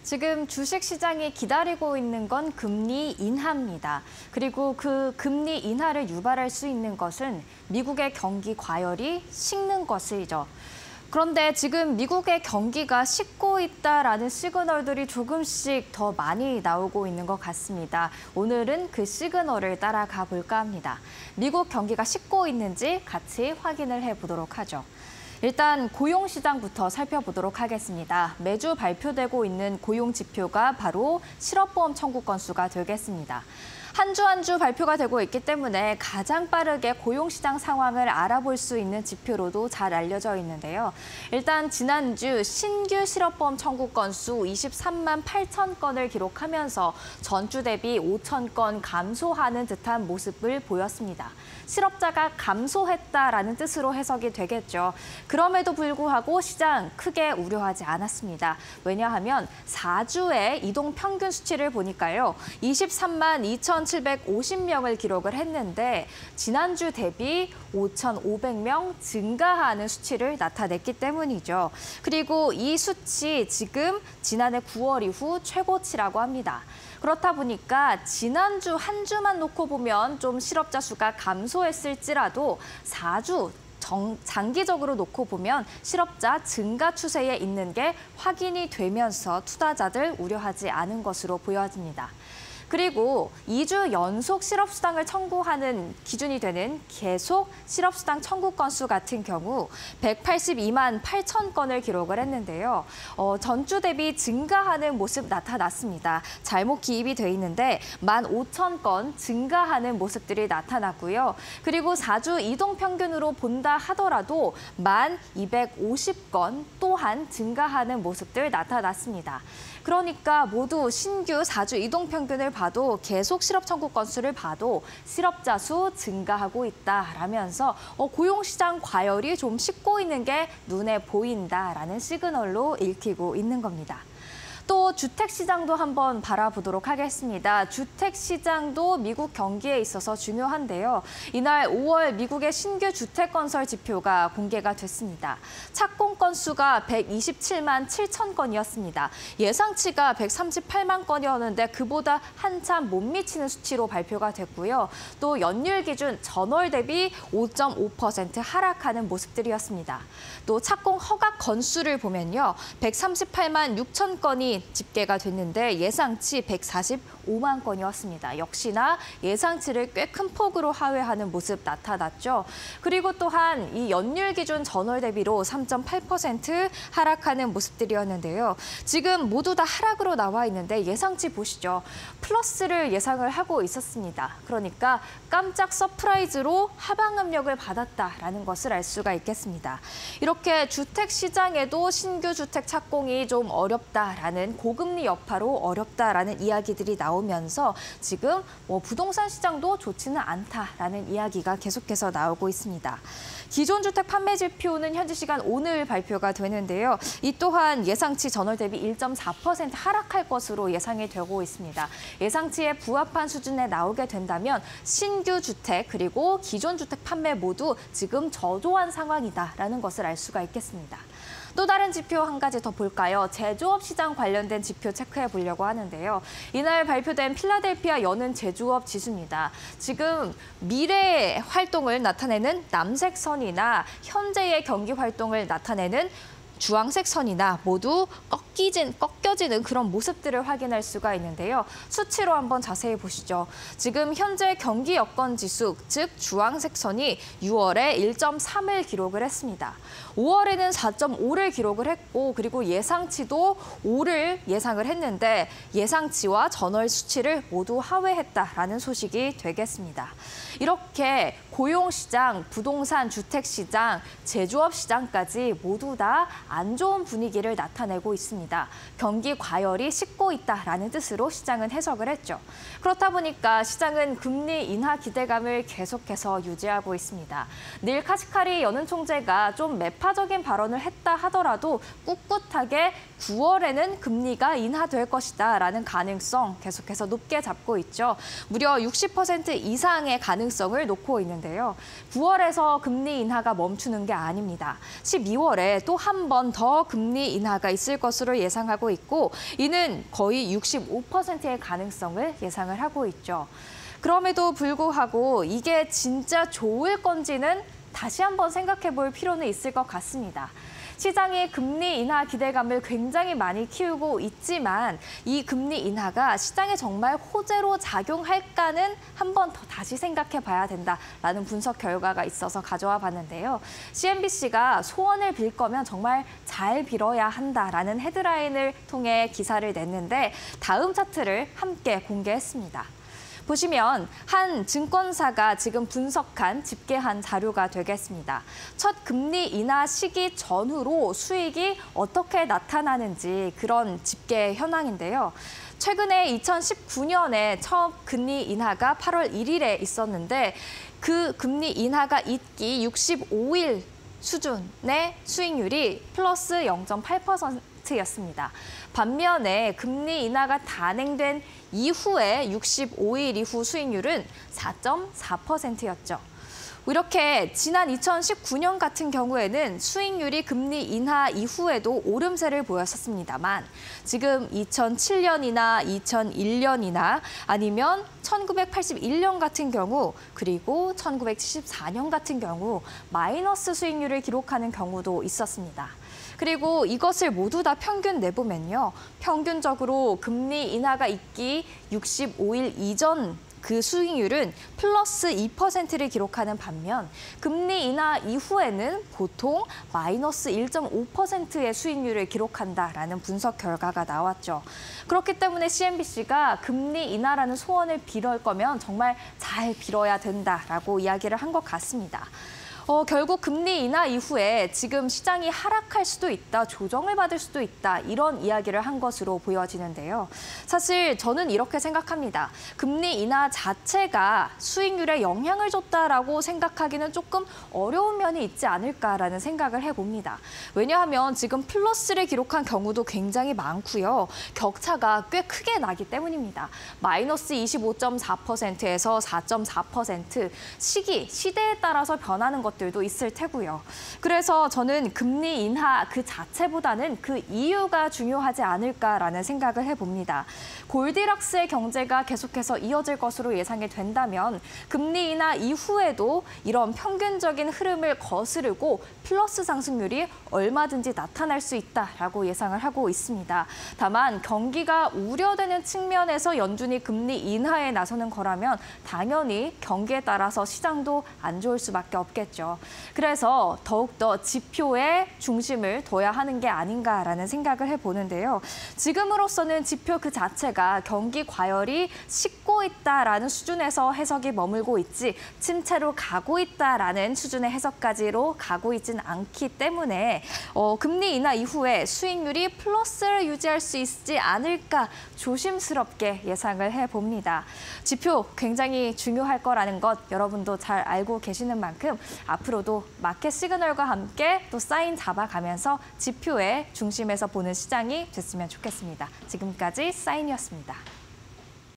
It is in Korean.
지금 주식시장이 기다리고 있는 건 금리 인하입니다. 그리고 그 금리 인하를 유발할 수 있는 것은 미국의 경기 과열이 식는 것이죠. 그런데 지금 미국의 경기가 식고 있다라는 시그널들이 조금씩 더 많이 나오고 있는 것 같습니다. 오늘은 그 시그널을 따라가 볼까 합니다. 미국 경기가 식고 있는지 같이 확인을 해보도록 하죠. 일단 고용시장부터 살펴보도록 하겠습니다. 매주 발표되고 있는 고용 지표가 바로 실업보험 청구 건수가 되겠습니다. 한 주 한 주 발표가 되고 있기 때문에 가장 빠르게 고용시장 상황을 알아볼 수 있는 지표로도 잘 알려져 있는데요. 일단 지난주 신규 실업보험 청구 건수 23만 8천 건을 기록하면서 전주 대비 5천 건 감소하는 듯한 모습을 보였습니다. 실업자가 감소했다라는 뜻으로 해석이 되겠죠. 그럼에도 불구하고 시장 크게 우려하지 않았습니다. 왜냐하면 4주의 이동 평균 수치를 보니까요. 23만 2,750명을 기록을 했는데 지난주 대비 5,500명 증가하는 수치를 나타냈기 때문이죠. 그리고 이 수치 지금 지난해 9월 이후 최고치라고 합니다. 그렇다 보니까 지난주 한 주만 놓고 보면 좀 실업자 수가 감소했을지라도 4주 장기적으로 놓고 보면 실업자 증가 추세에 있는 게 확인이 되면서 투자자들 우려하지 않은 것으로 보여집니다. 그리고 2주 연속 실업수당을 청구하는 기준이 되는 계속 실업수당 청구 건수 같은 경우 182만 8천 건을 기록을 했는데요. 전주 대비 증가하는 모습 나타났습니다. 잘못 기입이 돼 있는데 15,000건 증가하는 모습들이 나타났고요. 그리고 4주 이동 평균으로 본다 하더라도 1,250건 또한 증가하는 모습들 나타났습니다. 그러니까 모두 신규 4주 이동 평균을 봐도 계속 실업 청구 건수를 봐도 실업자 수 증가하고 있다라면서 고용시장 과열이 좀 식고 있는 게 눈에 보인다라는 시그널로 읽히고 있는 겁니다. 또 주택시장도 한번 바라보도록 하겠습니다. 주택시장도 미국 경기에 있어서 중요한데요. 이날 5월 미국의 신규 주택건설 지표가 공개가 됐습니다. 착공 건수가 127만 7천 건이었습니다. 예상치가 138만 건이었는데 그보다 한참 못 미치는 수치로 발표가 됐고요. 또 연율 기준 전월 대비 5.5% 하락하는 모습들이었습니다. 또 착공 허가 건수를 보면요. 138만 6천 건이 집계가 됐는데 예상치 145만 건이었습니다. 역시나 예상치를 꽤 큰 폭으로 하회하는 모습 나타났죠. 그리고 또한 이 연율 기준 전월 대비로 3.8% 하락하는 모습들이었는데요. 지금 모두 다 하락으로 나와 있는데 예상치 보시죠. 플러스를 예상을 하고 있었습니다. 그러니까 깜짝 서프라이즈로 하방 압력을 받았다라는 것을 알 수가 있겠습니다. 이렇게 주택 시장에도 신규 주택 착공이 좀 어렵다라는 고금리 여파로 어렵다라는 이야기들이 나오면서 지금 부동산 시장도 좋지는 않다라는 이야기가 계속해서 나오고 있습니다. 기존 주택 판매 지표는 현지 시간 오늘 발표가 되는데요. 이 또한 예상치 전월 대비 1.4% 하락할 것으로 예상이 되고 있습니다. 예상치에 부합한 수준에 나오게 된다면 신규 주택 그리고 기존 주택 판매 모두 지금 저조한 상황이다라는 것을 알 수가 있겠습니다. 또 다른 지표 한 가지 더 볼까요? 제조업 시장 관련된 지표 체크해 보려고 하는데요. 이날 발표된 필라델피아 여는 제조업 지수입니다. 지금 미래의 활동을 나타내는 남색 선이나 현재의 경기 활동을 나타내는 주황색 선이나 모두 꺾여지는 그런 모습들을 확인할 수가 있는데요. 수치로 한번 자세히 보시죠. 지금 현재 경기 여건 지수, 즉 주황색 선이 6월에 1.3을 기록을 했습니다. 5월에는 4.5를 기록을 했고 그리고 예상치도 5를 예상을 했는데 예상치와 전월 수치를 모두 하회했다라는 소식이 되겠습니다. 이렇게 고용시장, 부동산, 주택시장, 제조업 시장까지 모두 다 안 좋은 분위기를 나타내고 있습니다. 경기 과열이 식고 있다라는 뜻으로 시장은 해석을 했죠. 그렇다 보니까 시장은 금리 인하 기대감을 계속해서 유지하고 있습니다. 닐 카시카리 여는 총재가 좀 매파적인 발언을 했다 하더라도 꿋꿋하게 9월에는 금리가 인하될 것이다라는 가능성 계속해서 높게 잡고 있죠. 무려 60% 이상의 가능성을 놓고 있는데요. 9월에서 금리 인하가 멈추는 게 아닙니다. 12월에 또 한 번 번 더 금리 인하가 있을 것으로 예상하고 있고 이는 거의 65%의 가능성을 예상을 하고 있죠. 그럼에도 불구하고 이게 진짜 좋을 건지는 다시 한번 생각해 볼 필요는 있을 것 같습니다. 시장이 금리 인하 기대감을 굉장히 많이 키우고 있지만 이 금리 인하가 시장에 정말 호재로 작용할까는 한 번 더 다시 생각해 봐야 된다라는 분석 결과가 있어서 가져와 봤는데요. CNBC가 소원을 빌 거면 정말 잘 빌어야 한다라는 헤드라인을 통해 기사를 냈는데 다음 차트를 함께 공개했습니다. 보시면 한 증권사가 지금 분석한 집계한 자료가 되겠습니다. 첫 금리 인하 시기 전후로 수익이 어떻게 나타나는지 그런 집계 현황인데요. 최근에 2019년에 첫 금리 인하가 8월 1일에 있었는데 그 금리 인하가 있기 65일 수준의 수익률이 플러스 0.8%였습니다. 반면에 금리 인하가 단행된 이후에 65일 이후 수익률은 4.4%였죠. 이렇게 지난 2019년 같은 경우에는 수익률이 금리 인하 이후에도 오름세를 보였었습니다만 지금 2007년이나 2001년이나 아니면 1981년 같은 경우 그리고 1974년 같은 경우 마이너스 수익률을 기록하는 경우도 있었습니다. 그리고 이것을 모두 다 평균 내보면요. 평균적으로 금리 인하가 있기 65일 이전 그 수익률은 플러스 2%를 기록하는 반면 금리 인하 이후에는 보통 마이너스 1.5%의 수익률을 기록한다라는 분석 결과가 나왔죠. 그렇기 때문에 CNBC가 금리 인하라는 소원을 빌을 거면 정말 잘 빌어야 된다라고 이야기를 한 것 같습니다. 결국 금리 인하 이후에 지금 시장이 하락할 수도 있다, 조정을 받을 수도 있다, 이런 이야기를 한 것으로 보여지는데요. 사실 저는 이렇게 생각합니다. 금리 인하 자체가 수익률에 영향을 줬다라고 생각하기는 조금 어려운 면이 있지 않을까라는 생각을 해봅니다. 왜냐하면 지금 플러스를 기록한 경우도 굉장히 많고요. 격차가 꽤 크게 나기 때문입니다. 마이너스 25.4%에서 4.4%, 시대에 따라서 변하는 것들도 있을 테고요. 그래서 저는 금리 인하 그 자체보다는 그 이유가 중요하지 않을까라는 생각을 해봅니다. 골디락스의 경제가 계속해서 이어질 것으로 예상이 된다면 금리 인하 이후에도 이런 평균적인 흐름을 거스르고 플러스 상승률이 얼마든지 나타날 수 있다라고 예상을 하고 있습니다. 다만 경기가 우려되는 측면에서 연준이 금리 인하에 나서는 거라면 당연히 경기에 따라서 시장도 안 좋을 수밖에 없겠죠. 그래서 더욱더 지표에 중심을 둬야 하는 게 아닌가라는 생각을 해보는데요. 지금으로서는 지표 그 자체가 경기 과열이 식고 있다라는 수준에서 해석이 머물고 있지 침체로 가고 있다라는 수준의 해석까지로 가고 있지는 않기 때문에 금리 인하 이후에 수익률이 플러스를 유지할 수 있지 않을까 조심스럽게 예상을 해봅니다. 지표 굉장히 중요할 거라는 것 여러분도 잘 알고 계시는 만큼 앞으로도 마켓 시그널과 함께 또 사인 잡아가면서 지표의 중심에서 보는 시장이 됐으면 좋겠습니다. 지금까지 사인이었습니다.